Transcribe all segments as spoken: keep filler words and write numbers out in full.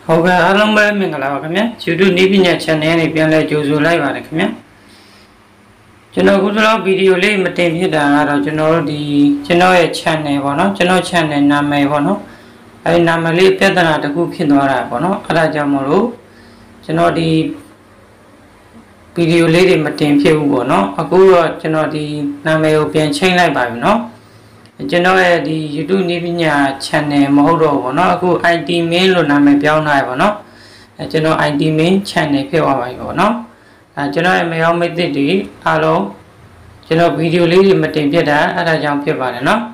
ဟုတ်ကဲ့အားလုံးပဲမင်္ဂလာပါခင်ဗျာ YouTube နည်းပညာ channel နဲ့ပြန်လည်ကြိုဆိုလိုက်ပါတယ်ခင်ဗျာကျွန်တော်ခုတော့ဗီဒီယိုလေးမတင်ဖြစ်တာကတော့ကျွန်တော်တို့ဒီကျွန်တော်ရဲ့ channel ပေါ့နော်ကျွန်တော် channel နာမည်ပေါ့နော်အဲဒီနာမည်လေးပြဿနာတစ်ခုဖြစ်သွားတာပေါ့နော်အဲဒါကြောင့်မလို့ကျွန်တော်ဒီဗီဒီယိုလေးတွေမတင်ဖြစ်ဘူးပေါ့နော်အခုတော့ကျွန်တော်ဒီနာမည်ကိုပြန်ချိန်လိုက်ပါပြီနော်ကျွန်တော်ရဲ့ဒီ YouTube နည်းပညာ channel မဟုတ်တော့ဘူးเนาะအခု ไอ ที main လို့နာမည်ပြောင်းထားရပါเนาะအဲကျွန်တော် ไอ ที main channel ဖြစ်သွားပါပြီပေါ့เนาะအဲကျွန်တော်ရဲ့မယောင်းမိတ်တွေအားလုံးကျွန်တော်ဗီဒီယိုလေးတွေမတင်ပြတာအဲဒါကြောင့်ဖြစ်ပါတယ်เนาะ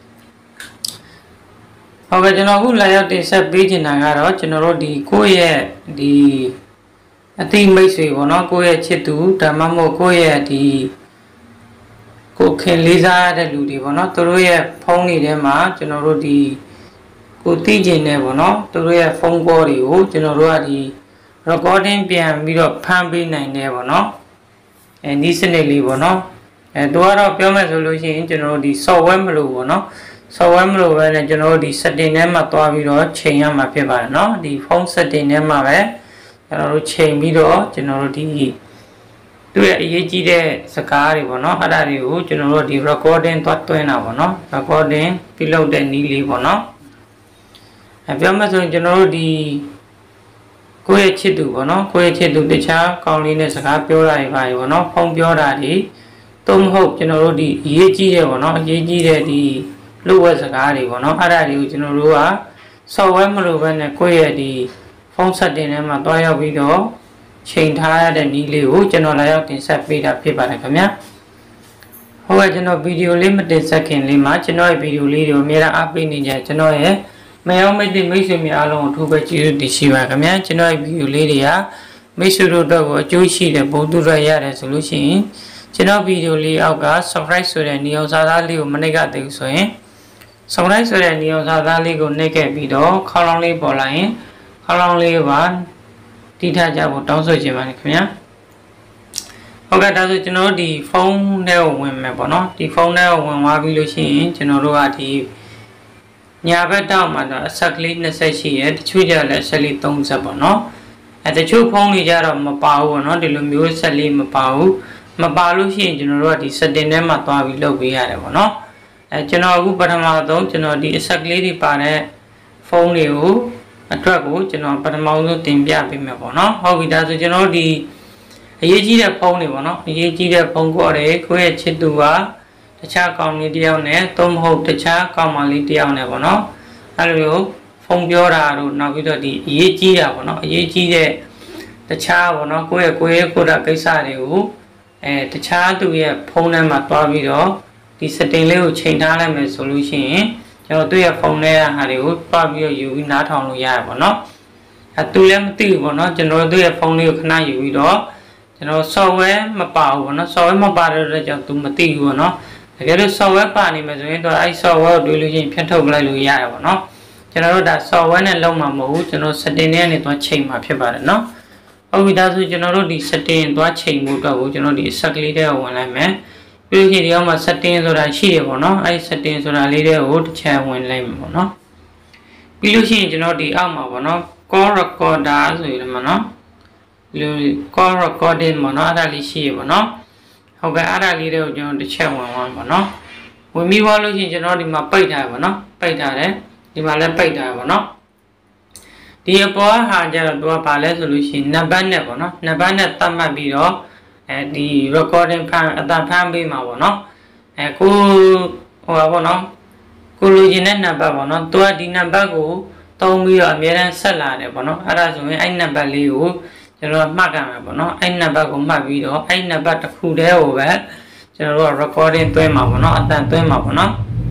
ဟုတ်ကဲ့ကျွန်တော်အခုလာရောက်တင်ဆက်ပေးချင်တာကတော့ကျွန်တော်တို့ဒီကိုယ့်ရဲ့ဒီအသိမိတ်ဆွေပေါ့เนาะကိုယ့်ရဲ့ချစ်သူဒါမှမဟုတ်ကိုယ့်ရဲ့ဒီကိုခင်လေးစားတဲ့လူတွေပေါ့နော်သူတို့ရဲ့ဖုန်းတွေထဲမှာကျွန်တော်တို့ဒီကိုသိကျင်နေပေါ့နော်သူတို့ရဲ့ဖုန်းကောတွေကိုကျွန်တော်တို့ကဒီ recording ပြန်ပြီးတော့ဖမ်းပေးနိုင်တယ်ပေါ့နော်အဲဒီစနစ်လေးပေါ့နော်အဲသူကတော့ပြောမယ်ဆိုလို့ရှိရင်ကျွန်တော်တို့ဒီ software မလို့ပေါ့နော် software မလို့ပဲနဲ့ကျွန်တော်တို့ဒီ setting ထဲမှာတွားပြီးတော့ချိန်ရမှာဖြစ်ပါတယ်နော်ဒီ phone setting ထဲမှာပဲကျွန်တော်တို့ချိန်ပြီးတော့ကျွန်တော်တို့ဒီသူရဲ့အရေးကြီးတဲ့စကားတွေပေါ့နော်အဲ့ဒါတွေကိုကျွန်တော်တို့ဒီ recording သွားသွင်းတာပေါ့နော် recording ပြုလုပ်တဲ့နည်းလေးပေါ့နော်အဲပြောမှဆိုရင်ကျွန်တော်တို့ဒီကိုယ့်ရဲ့ချစ်သူပေါ့နော်ကိုယ့်ရဲ့ချစ်သူတခြားကောင်းလေးနဲ့စကားပြောတာတွေပါပေါ့နော်ဖုန်းပြောတာတွေသို့မဟုတ်ကျွန်တော်တို့ဒီအရေးကြီးတဲ့ပေါ့နော်အရေးကြီးတဲ့ဒီလူဝက်စကားတွေပေါ့နော်အဲ့ဒါတွေကိုကျွန်တော်တို့က software မလို့ပဲနဲ့ကိုယ့်ရဲ့ဒီဖုန်း setting ထဲမှာတွားရောက်ပြီးတော့ချိန်ထားရတဲ့နည်းလေးကိုကျွန်တော်လာရောက်တင်ဆက်ပေးတာဖြစ်ပါတယ်ခင်ဗျာဟုတ်ကဲ့ကျွန်တော်ဗီဒီယိုလေးမတင်ဆက်ခင်လေးမှာကျွန်တော်ရဲ့ဗီဒီယိုလေးတွေကိုအများအားအားပေးနေကြကျွန်တော်ရဲ့မယောမိတ်တွေမိတ်ဆွေများအားလုံးကိုအထူးပဲကျေးဇူးတင်ရှိပါခင်ဗျာကျွန်တော်ရဲ့ဗီဒီယိုလေးတွေကမိတ်ဆွေတို့တော့ကိုအကျိုးရှိတဲ့ဘုံသူရရတယ်ဆိုလို့ရှိရင်ကျွန်တော်ဗီဒီယိုလေးအောက်က subscribe ဆိုတဲ့နေအောင်စာသားလေးကိုမနှိပ်ရသေးဘူးဆိုရင် subscribe ဆိုတဲ့နေအောင်စာသားလေးကိုနှိပ်ခဲ့ပြီးတော့ခေါင်းလောင်းလေးပေါ်လာရင်ခေါင်းလောင်းလေးပါတိထားကြဖို့တောင်းဆိုချင်ပါတယ်ခင်ဗျာဟုတ်ကဲ့ဒါဆိုကျွန်တော်တို့ဒီဖုန်းထဲကိုဝင်မယ်ပေါ့နော်ဒီဖုန်းထဲကိုဝင်သွားပြီးလို့ရှိရင်ကျွန်တော်တို့ကဒီညာဘက်တောက်မှာတော့အဆက်ကလေး၂၀ရှိရဲတချို့ကြလည်းအဆက်ကလေး၃၀ပေါ့နော်အဲတချို့ဖုန်းတွေကြတော့မပါဘူးပေါ့နော်ဒီလိုမျိုးဆက်လေးမပါဘူးမပါလို့ရှိရင်ကျွန်တော်တို့ကဒီ setting ထဲမှာသွားပြီးလုပ်ပေးရတယ်ပေါ့နော်အဲကျွန်တော်အခုပထမဆုံးကျွန်တော်ဒီအဆက်ကလေးတွေပါတဲ့ဖုန်းတွေကိုအတွက်ကိုကျွန်တော်ပထမဆုံးတင်ပြပေးမယ်ပေါ့နော်ဟုတ်ပြီဒါဆိုကျွန်တော်ဒီအရေးကြီးတဲ့ဖုန်းတွေပေါ့နော်အရေးကြီးတဲ့ဖုန်းကောတွေကိုယ့်ရဲ့ချစ်သူကတခြားကောင်လေးတယောက်နဲ့သို့မဟုတ်တခြားကောင်မလေးတယောက်နဲ့ပေါ့နော်အဲ့လိုဖုန်းပြောတာတို့နောက်ပြီးတော့ဒီအရေးကြီးတာပေါ့နော်အရေးကြီးတဲ့တခြားပေါ့နော်ကိုယ့်ရဲ့ကိုယ့်ရဲ့ကိုယ်တာကိစ္စတွေကိုအဲတခြားသူရဲ့ဖုန်းထဲမှာတွားပြီးတော့ဒီ setting လေးကိုချိန်ထားလိုက်မယ်ဆိုလို့ရှိရင်ကျွန်တော်တို့ရဲ့ဖုန်းထဲကဟာတွေကိုတွားပြီးတော့ယူပြီးနားထောင်လို့ရရပါတော့အဲသူလည်းမသိဘူးပေါ့နော်ကျွန်တော်တို့ရဲ့ဖုန်းလေးကိုခဏယူပြီးတော့ကျွန်တော် software မပါဘူးပေါ့နော် software မပါတဲ့အတွက်ကြောင့်သူမသိဘူးပေါ့နော်တကယ်လို့ software ပါနေမယ်ဆိုရင်တော့အဲ software ကိုတွေ့လို့ချင်းဖြတ်ထုတ်လိုက်လို့ရရပါတော့ကျွန်တော်တို့ဒါ software နဲ့လုံးမှာမဟုတ်ဘူးကျွန်တော် setting နဲ့ကနေသွားချိန်မှာဖြစ်ပါတယ်နော်ဟုတ်ပြီဒါဆိုကျွန်တော်တို့ဒီ setting သွားချိန်ဖို့အတွက်ကိုကျွန်တော်ဒီ set ကလေးထဲကိုဝင်လိုက်မယ်ပြီးရင်ဒီအောက်မှာ setting ဆိုတာရှိတယ်ပေါ့နော်အဲဒီ setting ဆိုတာလေးတွေကိုတစ်ချက်ဝင်လိုက်မယ်ပေါ့နော်ပြီးလို့ရှိရင်ကျွန်တော်ဒီအောက်မှာပေါ့နော် call recorder ဆိုရမှာနော်ဒီ call recording ပေါ့နော်အဲ့ဒါလေးရှိရပေါ့နော်ဟုတ်ကဲ့အဲ့ဒါလေးတွေကိုကျွန်တော်တစ်ချက်ဝင်သွားပေါ့နော်ဝင်ပြီးသွားလို့ရှိရင်ကျွန်တော်ဒီမှာပိတ်ထားပါနော်ပိတ်ထားတယ်ဒီမှာလည်းပိတ်ထားပါနော်ဒီအပေါ်ဟာကျတော့သူကဘာလဲဆိုလို့ရှိရင်နံပါတ်နဲ့ပေါ့နော်နံပါတ်နဲ့သတ်မှတ်ပြီးတော့အဲဒီ recording ဖမ်းအတန်ဖမ်းပေးမှာပေါ့နော်အဲကိုဟိုပါပေါ့နော်ကိုလူချင်းတဲ့နံပါတ်ပေါ့နော်သူကဒီနံပါတ်ကိုသုံးပြီးတော့အများအားဆက်လာတယ်ပေါ့နော်အဲ့ဒါဆိုရင်အဲ့နံပါတ်လေးကိုကျွန်တော်မှတ်ကြမှာပေါ့နော်အဲ့နံပါတ်ကိုမှတ်ပြီးတော့အဲ့နံပါတ်တစ်ခုတည်းကိုပဲကျွန်တော်တို့က recording သွင်းမှာပေါ့နော်အတန်သွင်းမှာပေါ့နော်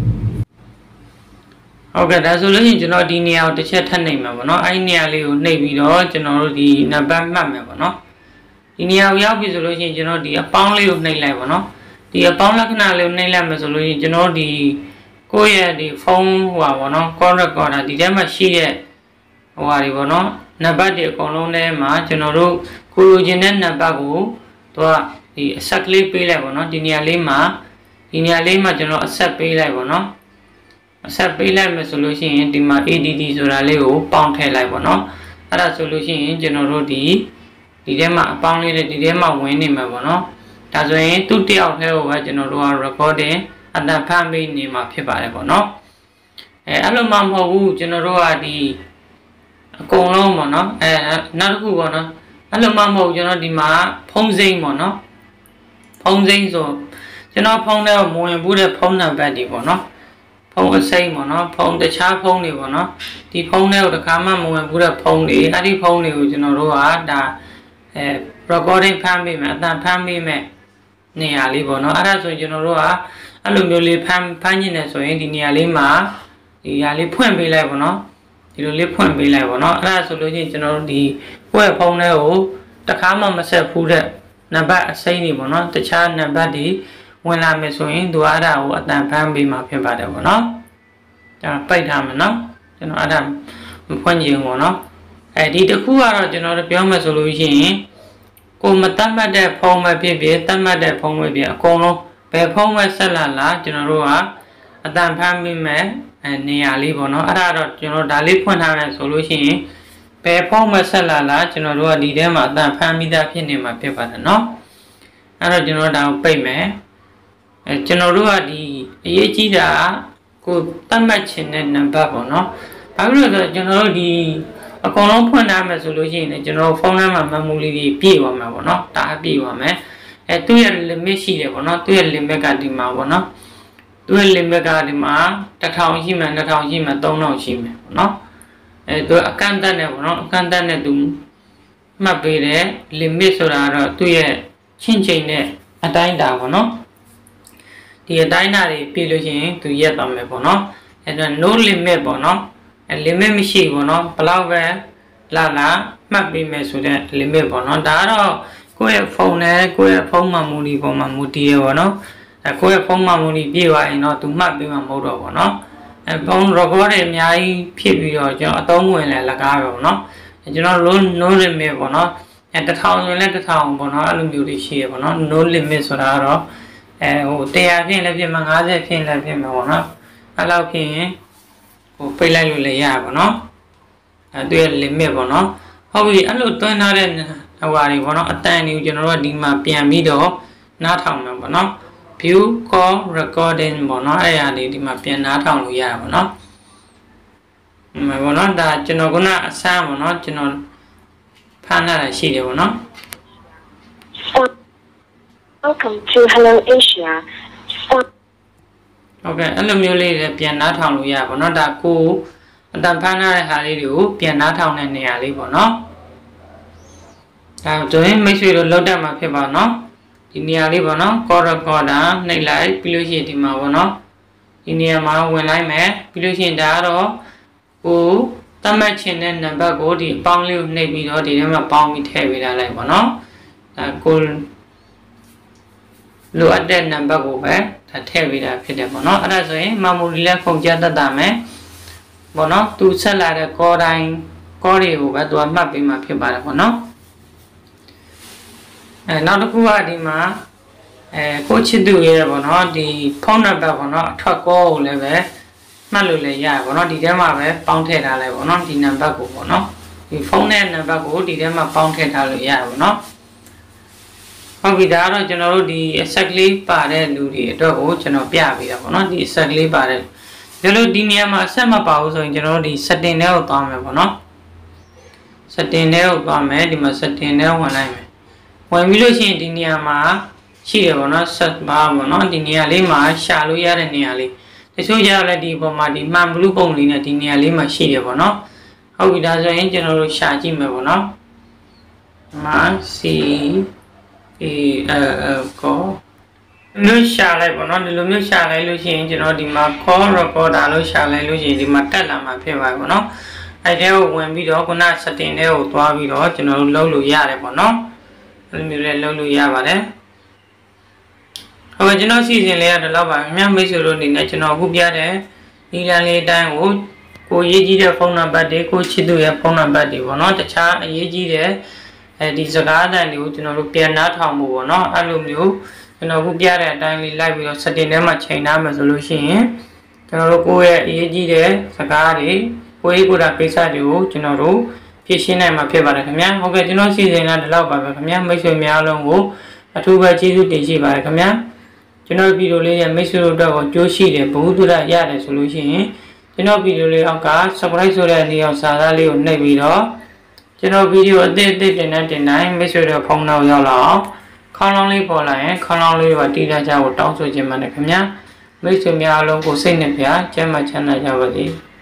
ဟုတ်ကဲ့ဒါဆိုလို့ရှိရင်ကျွန်တော်ဒီနေရာကိုတစ်ချက်ထပ်နှိပ်မှာပေါ့နော်အဲ့နေရာလေးကိုနှိပ်ပြီးတော့ကျွန်တော်တို့ဒီနံပါတ်မှတ်မယ်ပေါ့နော်ဒီနေရာကိုရောက်ပြီဆိုလို့ရှိရင်ကျွန်တော်ဒီအပေါင်းလေးကိုနှိပ်လိုက်ပါတော့ဒီအပေါင်းလက္ခဏာလေးကိုနှိပ်လိုက်မယ်ဆိုလို့ရှိရင်ကျွန်တော်ဒီကိုယ့်ရဲ့ဒီဖုန်းဟိုပါပေါ့နော် call recorder ဒီထဲမှာရှိတဲ့ဟိုဟာတွေပေါ့နော်နံပါတ်တွေအကုန်လုံးထဲမှာကျွန်တော်တို့ကိုလိုချင်တဲ့နံပါတ်ကိုသူကဒီအဆက်ကလေးပေးလိုက်ပေါ့နော်ဒီနေရာလေးမှာဒီနေရာလေးမှာကျွန်တော်အဆက်ပေးလိုက်ပေါ့နော်အဆက်ပေးလိုက်မယ်ဆိုလို့ရှိရင်ဒီမှာ A D D ဆိုတာလေးကိုပေါင်းထည့်လိုက်ပေါ့နော်အဲ့ဒါဆိုလို့ရှိရင်ကျွန်တော်တို့ဒီဒီထဲမှာအပေါင်းလေးတွေဒီထဲမှာဝင်နေမှာပေါ့နော်ဒါဆိုရင်သူ့တယောက်တည်းကိုပဲကျွန်တော်တို့က recording အတန်ဖမ်းပြီးနေမှာဖြစ်ပါတယ်ပေါ့နော်အဲအဲ့လိုမှမဟုတ်ဘူးကျွန်တော်တို့ကဒီအကုန်လုံးပေါ့နော်အဲနောက်တစ်ခုပေါ့နော်အဲ့လိုမှမဟုတ်ကျွန်တော်ဒီမှာဖုံးစိမ့်ပေါ့နော်ဖုံးစိမ့်ဆိုကျွန်တော်ဖုံးတဲ့မဝင်ဘူးတဲ့ဖုံးနံပါတ်တွေပေါ့နော်ဖုံးအစိမ့်ပေါ့နော်ဖုံးတခြားဖုံးတွေပေါ့နော်ဒီဖုံးတွေကိုတခါမှမဝင်ဘူးတဲ့ဖုံးတွေအဲ့ဒီဖုံးတွေကိုကျွန်တော်တို့ကဒါအဲ recording ဖမ်းပေးမယ်အတန်ဖမ်းပေးမယ်နေရာလေးပေါ့နော်အဲ့ဒါဆိုရင်ကျွန်တော်တို့ကအဲ့လိုမျိုးလေးဖမ်းဖမ်းနေတယ်ဆိုရင်ဒီနေရာလေးမှာဒီနေရာလေးဖွင့်ပေးလိုက်ပေါ့နော်ဒီလိုလေးဖွင့်ပေးလိုက်ပေါ့နော်အဲ့ဒါဆိုလို့ချင်းကျွန်တော်တို့ဒီကိုယ့်ရဲ့ဖုန်းထဲကိုတခါမှမဆက်ဘူးတဲ့နံပါတ်အစိမ်းတွေပေါ့နော်တခြားနံပါတ်တွေဝင်လာမယ်ဆိုရင်သူအဲ့ဒါကိုအတန်ဖမ်းပေးမှာဖြစ်ပါတယ်ပေါ့နော်ဒါပိတ်ထားမယ်နော်ကျွန်တော်အဲ့ဒါမဖွင့်ကြည့်ဘူးပေါ့နော်အဲဒီတစ်ခုကတော့ကျွန်တော်တို့ပြောမယ်ဆိုလို့ရှိရင်ကိုမတတ်မှတ်တဲ့ဖုန်းပဲဖြစ်ဖြစ်တတ်မှတ်တဲ့ဖုန်းပဲဖြစ်အကုန်လုံးဘယ်ဖုန်းပဲဆက်လာလာကျွန်တော်တို့ကအတန်ဖမ်းပေးမယ်အဲနေရာလေးပေါ့နော်အဲ့ဒါတော့ကျွန်တော်ဒါလေးဖွင့်ထားတယ်ဆိုလို့ရှိရင်ဘယ်ဖုန်းပဲဆက်လာလာကျွန်တော်တို့ကဒီထဲမှာအတန်ဖမ်းပြီးသားဖြစ်နေမှာဖြစ်ပါတယ်နော်အဲ့တော့ကျွန်တော်ဒါကိုပိတ်မယ်အဲကျွန်တော်တို့ကဒီအရေးကြီးတာကိုတတ်မှတ်ခြင်းတဲ့နံပါတ်ပေါ့နော်ဘာလို့လဲဆိုတော့ကျွန်တော်တို့ဒီအကုန်လုံးဖွင့်ထားမယ်ဆိုလို့ရှိရင်ကျွန်တော်ဖုန်းထဲမှာ memory တွေပြည့်သွားမှာပေါ့နော်ဒါအပြည့်သွားမယ်အဲသူ့ရဲ့ limit ရှိတယ်ပေါ့နော်သူ့ရဲ့ limit ကဒီမှာပေါ့နော်သူ့ရဲ့ limit ကဒီမှာတစ်ထောင်ရှိမှနှစ်ထောင်ရှိမှသုံးထောင်ရှိမှပေါ့နော်အဲသူအကန့်အသတ်နဲ့ပေါ့နော်အကန့်အသတ်နဲ့သူမှတ်ပေးတဲ့ limit ဆိုတာတော့သူ့ရဲ့ချင်းချိန်နဲ့အတိုင်းအတာပေါ့နော်ဒီအတိုင်းအတာတွေပြည့်လို့ရှိရင်သူရက်သွားမယ်ပေါ့နော်အဲဒါ no limit ပေါ့နော်အဲ limit မရှိဘူးเนาะဘယ်လောက်ပဲလာလာမှတ်ပေးမယ်ဆိုတဲ့ limit ပေါ့เนาะဒါကတော့ကိုယ့်ရဲ့ဖုန်းနဲ့ကိုယ့်ရဲ့ဖုန်းမှာမူလီပေါ်မှာမူတည်ရပေါ့เนาะအဲကိုယ့်ရဲ့ဖုန်းမှာမူလီပြည့်သွားရင်တော့သူမှတ်ပေးမှာမဟုတ်တော့ပေါ့เนาะအဲဖုန်း record တွေအများကြီးဖြစ်ပြီးတော့ကျွန်တော်အသုံးဝင်လဲလကားပဲပေါ့เนาะအဲကျွန်တော် no limit ပေါ့เนาะအဲတစ်ထောင်ဆိုရင်လည်းတစ်ထောင်ပေါ့เนาะအဲ့လိုမျိုးတွေရှိရပေါ့เนาะ no limit ဆိုတာကတော့အဲဟိုတစ်ရာဖြစ်လည်းဖြစ်မှာငါးဆယ်ဖြစ်လည်းဖြစ်မှာပေါ့เนาะအဲ့လောက်ဖြစ်ရင်ဟိုပိတ်လိုက်လို့လည်းရပါတော့အဲသူရဲ့ limit ပေါ့နော်ဟုတ်ပြီအဲ့လိုတွန်းထားတဲ့ဟိုဟာတွေပေါ့နော်အတန်တွေကိုကျွန်တော်တို့ကဒီမှာပြန်ပြီးတော့နားထောင်မှာပေါ့နော် view call recording ပေါ့နော်အဲ့ဟာတွေဒီမှာပြန်နားထောင်လို့ရပါပေါ့နော်ဒီမှာပေါ့နော်ဒါကျွန်တော်ကအစမ်းပေါ့နော်ကျွန်တော်ဖမ်းလာတာရှိတယ်ပေါ့နော် Welcome to Hello Asia ok အဲ့လိုမျိုးလေးတွေပြန်နားထောင်လို့ရပါတော့ဒါကိုအတန်ဖမ်းထားတဲ့ဟာလေးတွေကိုပြန်နားထောင်တဲ့နေရာလေးပေါ့နော်ဒါဆိုရင်မိတ်ဆွေတို့လောက်တတ်မှာဖြစ်ပါနော်ဒီနေရာလေးပေါ့နော် call recorder နှိပ်လိုက်ပြီးလို့ရှိရင်ဒီမှာပေါ့နော်ဒီနေရာမှာဝင်လိုက်မယ်ပြီးလို့ရှိရင်ဒါကတော့ကိုတတ်မှတ်ခြင်းတဲ့နံပါတ်ကိုဒီအပေါင်းလေးကိုနှိပ်ပြီးတော့ဒီထဲမှာပေါင်းပြီးထည့်ပေးလိုက်ပေါ့နော်ဒါကိုလိုအပ်တဲ့နံပါတ်ကိုပဲဒါထည့်ပေးတာဖြစ်တယ်ပေါ့နော်အဲ့ဒါဆိုရင် memory လည်းပုံကြတတ်တာမယ်ပေါ့နော်သူဆက်လာတဲ့ call တိုင်း call တွေကိုပဲသူကမှတ်ပေးမှာဖြစ်ပါတယ်ပေါ့နော်အဲနောက်တစ်ခုကဒီမှာအဲကိုချစ်သူရဲ့ပေါ့နော်ဒီဖုန်းနံပါတ်ပေါ့နော်အထွက် call ကိုလည်းပဲမှတ်လို့လည်းရပါပေါ့နော်ဒီထဲမှာပဲပေါင်းထည့်ထားလိုက်ပေါ့နော်ဒီနံပါတ်ကိုပေါ့နော်ဒီဖုန်းနဲ့နံပါတ်ကိုဒီထဲမှာပေါင်းထည့်ထားလို့ရပါပေါ့နော်ဟုတ်ပြီဒါကတော့ကျွန်တော်တို့ဒီ set လေးပါတဲ့လူတွေအတွက်ကိုကျွန်တော်ပြပေးတာပေါ့နော်ဒီ set လေးပါတဲ့ဒီလိုဒီနေရာမှာ set မပါဘူးဆိုရင်ကျွန်တော်တို့ဒီ setting ထဲကိုသွားမယ်ပေါ့နော် setting ထဲကိုသွားမယ်ဒီမှာ setting ထဲဝင်လိုက်မယ်ဝင်ပြီးလို့ရှိရင်ဒီနေရာမှာရှိရပေါ့နော် set bar ပေါ့နော်ဒီနေရာလေးမှာရှာလို့ရတဲ့နေရာလေးတချို့ကြလည်းဒီပုံမှာဒီမှန်ဘလူးပုံလေးနဲ့ဒီနေရာလေးမှာရှိရပေါ့နော်ဟုတ်ပြီဒါဆိုရင်ကျွန်တော်တို့ရှာကြည့်မယ်ပေါ့နော်မာစီအေးအဲကောမျိုးရှာလိုက်ပေါ့နော်ဒီလိုမျိုးရှာလိုက်လို့ရှိရင်ကျွန်တော်ဒီမှာ call recorder လို့ရှာလိုက်လို့ရှိရင်ဒီမှာတက်လာမှာဖြစ်ပါပေါ့နော်အဲ့တဲကိုဝင်ပြီးတော့ခုန setting ထဲကိုသွားပြီးတော့ကျွန်တော်တို့လုပ်လို့ရတယ်ပေါ့နော်အဲ့လိုမျိုးလည်းလုပ်လို့ရပါတယ်ဟုတ်ကဲ့ကျွန်တော်စီစဉ်လေးရတော့ပါမြန်မိတ်ဆွေတို့အနေနဲ့ကျွန်တော်အခုပြတဲ့ဒီလမ်းလေးအတိုင်းကိုကိုရေးကြီးတဲ့ဖုန်းနံပါတ်တွေကိုချစ်သူရဲ့ဖုန်းနံပါတ်တွေပေါ့နော်တခြားအရေးကြီးတဲ့အဲဒီစကားအတိုင်းတွေကိုကျွန်တော်တို့ပြန်နားထောင်ဖို့ပေါ့နော်အဲ့လိုမျိုးကျွန်တော်ခုပြတဲ့အတိုင်းလေးလိုက်ပြီးတော့ setting ထဲမှာချိန်ထားမယ်ဆိုလို့ရှိရင်ကျွန်တော်တို့ကိုယ့်ရဲ့အရေးကြီးတဲ့စကားတွေကိုယ်ရေးကိုယ်တာကိစ္စတွေကိုကျွန်တော်တို့ဖြစ်ရှင်းနိုင်မှာဖြစ်ပါတယ်ခင်ဗျာဟုတ်ကဲ့ကျွန်တော်စီစဉ်တာဒီလောက်ပါပဲခင်ဗျာမိတ်ဆွေများအားလုံးကိုအထူးပဲကျေးဇူးတင်ရှိပါတယ်ခင်ဗျာကျွန်တော်ဗီဒီယိုလေးရဲ့မိတ်ဆွေတို့အတွက်ကိုကြိုးရှိတယ်ဘုဟုတုဒရတယ်ဆိုလို့ရှိရင်ကျွန်တော်ဗီဒီယိုလေးအောက်က subscribe ဆိုတဲ့နေရာစာသားလေးကိုနှိပ်ပြီးတော့ကျွန်တော်ဗီဒီယိုအသစ်အသစ်တင်တဲ့တင်တိုင်းမိတ်ဆွေတို့ဖုန်းနောက်ရောက်လာအောင်ခေါင်းလောင်းလေးပေါ်လာရင်ခေါင်းလောင်းလေးကိုတီးထားကြဖို့တောင်းဆိုချင်ပါတယ်ခင်ဗျာမိတ်ဆွေများအားလုံးကိုစိတ်နဲ့ပြကျမ်းမှချမ်းသာကြပါစေ